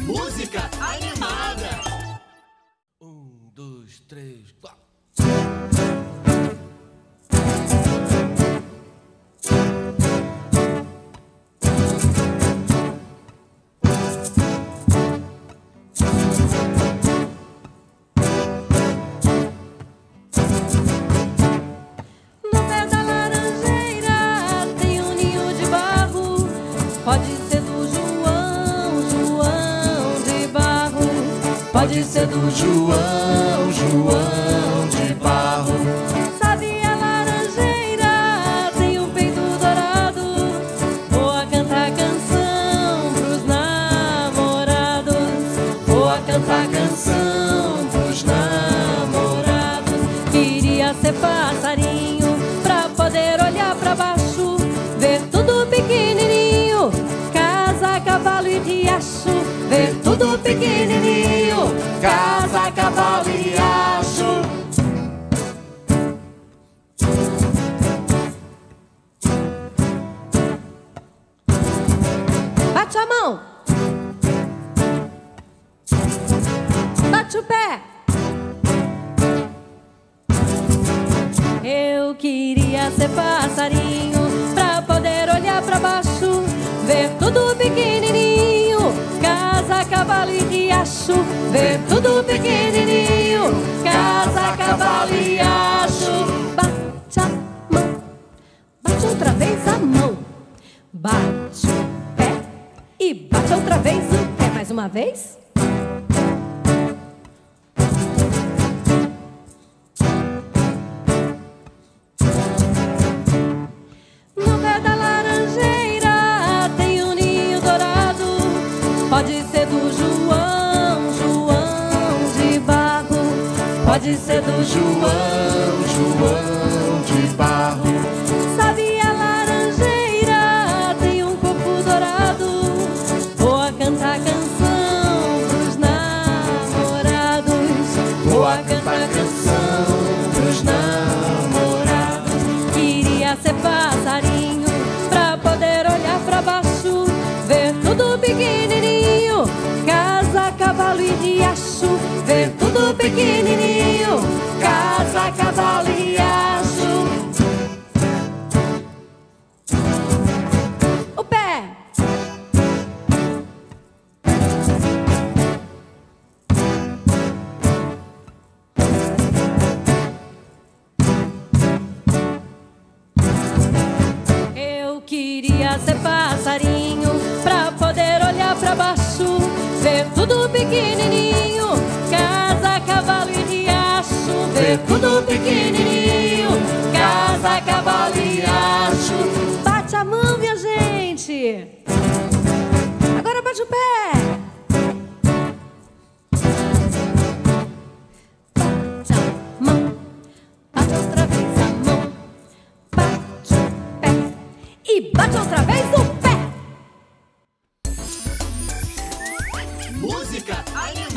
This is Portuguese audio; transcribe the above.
Música animada. 1, 2, 3, 4. Pode ser do João, João de barro. Sabe a laranjeira tem um peito dourado. Vou a cantar canção pros namorados. Vou a cantar canção pros namorados. Queria ser passarinho pra poder olhar pra baixo, ver tudo pequenininho, casa, cavalo e riacho. Ver tudo pequenininho, casa, cavalo e riacho. Bate a mão, bate o pé. Eu queria ser passarinho pra poder olhar pra baixo, ver tudo pequenininho, casa, cavalo e riacho. Ver tudo pequenininho, casa, cavalo e riacho. Bate a mão, bate outra vez a mão, bate o pé e bate outra vez o pé. Mais uma vez. No pé da laranjeira tem um ninho dourado. Pode ser do João, João de barro. Pode ser do João, João de barro. Sabe a laranjeira tem um corpo dourado. Vou a cantar canção pros namorados. Vou a cantar canção pros namorados. Queria ser passarinho pra poder olhar pra baixo, ver tudo pequenininho, casa, cavalo e riacho. Ver tudo pequenininho, casa, cavalo e riacho. O pé. Eu queria ser passarinho pra poder olhar pra baixo, ver tudo pequenininho, casa, cavalo e riacho. Ver tudo pequenininho, casa, cavalo e riacho. Bate a mão, minha gente. Agora bate o pé. Bate a mão, bate outra vez a mão, bate o pé e bate outra vez o pé. Música animada.